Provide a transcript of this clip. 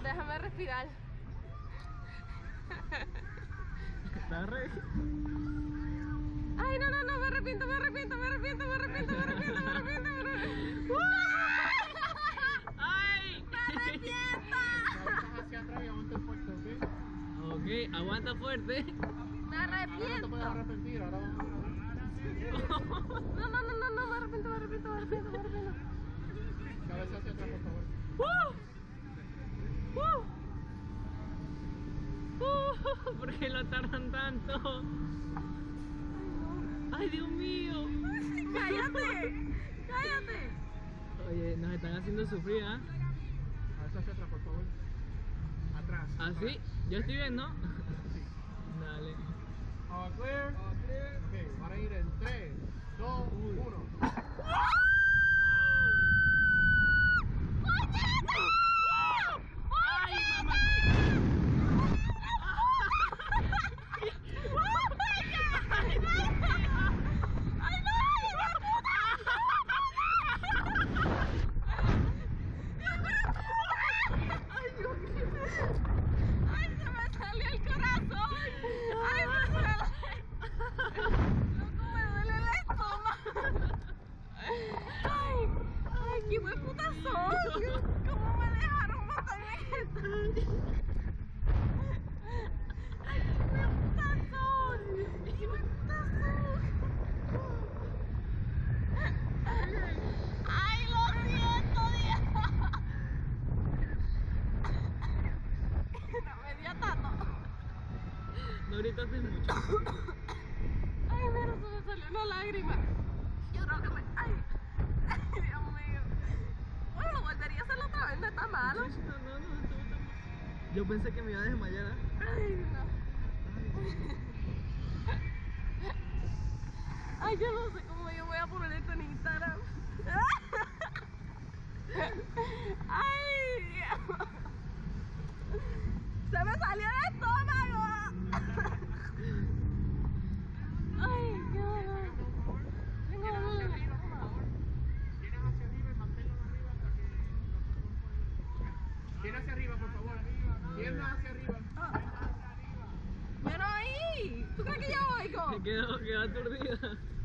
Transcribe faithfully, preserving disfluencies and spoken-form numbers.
Déjame respirar. ¿Estás ready? Ay, no, no, no, me arrepiento, me arrepiento, me arrepiento, me arrepiento, me arrepiento, me arrepiento, me arrepiento. ¡Ay! ¡Me arrepiento! Cabezas hacia atrás y aguanta fuerte, ¿ok? Ok, aguanta fuerte. Me Ahora no te arrepiento. puedes arrepentir, ahora vamos a ver. No, no, no, no, no, me arrepiento, me arrepiento, me arrepiento, me arrepiento. Cabeza hacia atrás, por favor. ¡Uh! ¡Uh! ¡Uh! ¿Por qué lo tardan tanto? ¡Ay, Dios mío! ¡Cállate! ¡Cállate! Oye, nos están haciendo sufrir, ¿ah? Cabeza hacia atrás, por favor. Atrás. ¿Así? ¿Yo estoy bien, no? Dale. All clear. All clear. Ok, van a ir en tres, dos, uno. ¡Ay, mamá! ¡Ay, se me salió el corazón! ¡Ay, me duele! ¡Loco, me duele el estómago! ¡Ay! ¡Ay, qué buen putazón! ¿Cómo me dejaron matar en esto? ¡Ay, qué buen putazón! ¡Qué buen putazón! ¡Ay, lo siento, Dios! No me dio tanto. No gritaste mucho. Ay, mira, se me salió una lágrima. Yo creo que me... Ay, ay, Dios mío. Bueno, lo volvería a hacer otra vez, no está malo. No, no, no, estuvo tan mal. Yo pensé que me iba a desmayar. ¿Ah? Ay, no. Ay, yo no sé cómo yo voy a poner esto en Instagram. Ay, Dios. Se me salió el estómago. Ay, qué horror. Tengo dolor en el estómago. Tienes hacia arriba y manténlo arriba hasta que... Tiene hacia arriba, por favor. Piernas hacia arriba. Pero ahí, ¿tú crees que yo oigo? Quedó, quedó aturdida.